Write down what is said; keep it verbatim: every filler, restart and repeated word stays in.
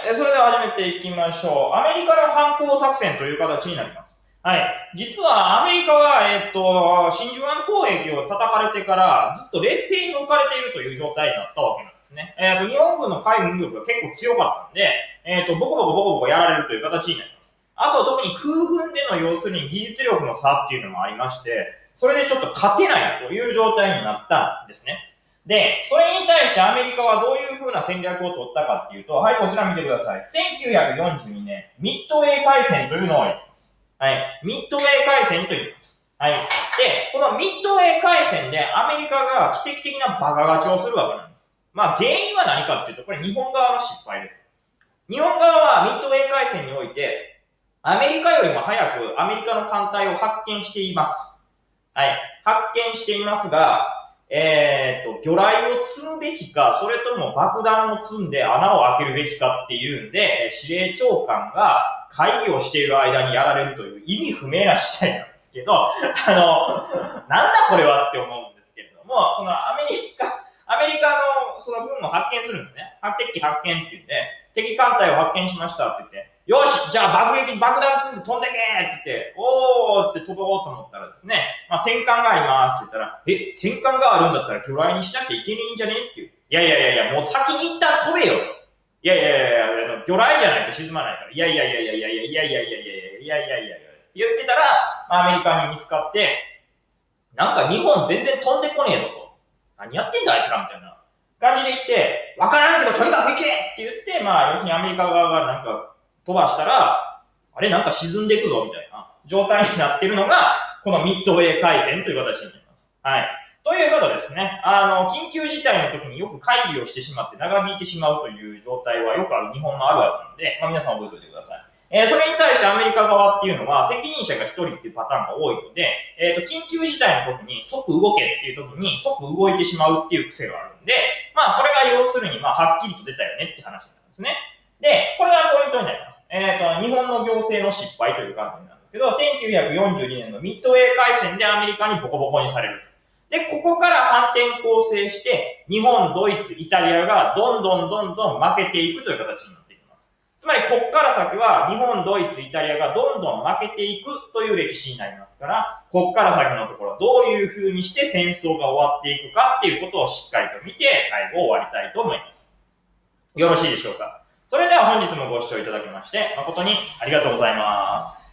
えそれでは始めていきましょう。アメリカの反攻作戦という形になります。はい。実はアメリカは、えっと、真珠湾攻撃を叩かれてからずっと劣勢に置かれているという状態になったわけなんですね。えっと、日本軍の海軍力が結構強かったんで、えっと、ボコボコボコボコやられるという形になります。あと、特に空軍での要するに技術力の差っていうのもありまして、それでちょっと勝てないという状態になったんですね。で、それに対してアメリカはどういう風な戦略を取ったかっていうと、はい、こちら見てください。せんきゅうひゃくよんじゅうにねん、ミッドウェー海戦というのをやります。はい。ミッドウェー海戦と言います。はい。で、このミッドウェー海戦でアメリカが奇跡的なバカ勝ちをするわけなんです。まあ原因は何かっていうと、これ日本側の失敗です。日本側はミッドウェー海戦において、アメリカよりも早くアメリカの艦隊を発見しています。はい。発見していますが、えー、っと、魚雷を積むべきか、それとも爆弾を積んで穴を開けるべきかっていうんで、司令長官が会議をしている間にやられるという意味不明な事態なんですけど、あの、なんだこれはって思うんですけれども、そのアメリカ、アメリカのその軍を発見するんですね。敵機発見って言って、敵艦隊を発見しましたって言って、よしじゃあ爆撃、爆弾積んで飛んでけーって言って、おーって飛ぼうと思ったらですね、まあ戦艦がありますって言ったら、え、戦艦があるんだったら魚雷にしなきゃいけねえんじゃねっていう。いやいやいやいや、もう先に一旦飛べよ。いやいやいやいや、魚雷じゃないと沈まないから。いやいやいやいやいやいやいやいやいやいやいやいやいやって言ってたら、アメリカに見つかって、なんか日本全然飛んでこねえぞと。何やってんだあいつらみたいな感じで言って、わからんけどとにかく行けって言って、まあ要するにアメリカ側がなんか飛ばしたら、あれなんか沈んでいくぞみたいな状態になっているのが、このミッドウェー海戦という形になります。はい。ということですね。あの、緊急事態の時によく会議をしてしまって長引いてしまうという状態はよくある日本のあるあるなので、まあ皆さん覚えておいてください。えー、それに対してアメリカ側っていうのは責任者が一人っていうパターンが多いので、えっと、緊急事態の時に即動けっていう時に即動いてしまうっていう癖があるんで、まあそれが要するにまあはっきりと出たよねって話なんですね。で、これがポイントになります。えっと、日本の行政の失敗という観点なんですけど、せんきゅうひゃくよんじゅうにねんのミッドウェー海戦でアメリカにボコボコにされる。で、ここから反転攻勢して、日本、ドイツ、イタリアがどんどんどんどん負けていくという形になっていきます。つまり、ここから先は日本、ドイツ、イタリアがどんどん負けていくという歴史になりますから、ここから先のところ、どういう風にして戦争が終わっていくかっていうことをしっかりと見て、最後終わりたいと思います。よろしいでしょうか。それでは本日もご視聴いただきまして、誠にありがとうございます。